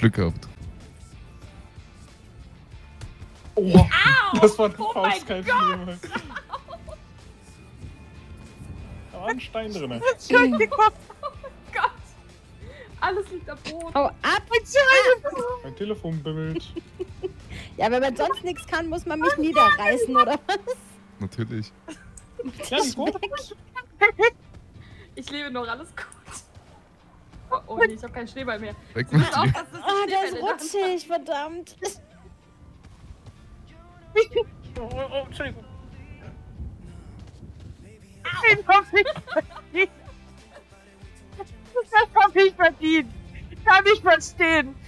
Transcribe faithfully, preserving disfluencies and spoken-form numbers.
Glück gehabt. Oh, Au! das war eine Oh Faust, mein kein Gott! Schlimme. Da war ein Stein drin. Oh Gott! Alles liegt am Boden. Hau ab! Mein Telefon bimmelt. Ja, wenn man sonst nichts kann, muss man mich niederreißen, oder was? Natürlich. Ja, Nico? Ich lebe noch, alles gut. Oh, oh nee, ich habe keinen Schneeball mehr. Weg Pass mit auf, dir. dass das Oh, der ist Schneeball in der Hand rutschig, verdammt. Oh, oh, oh, Entschuldigung. Den hab ich verdient. Das hab ich verdient. Kann ich verstehen.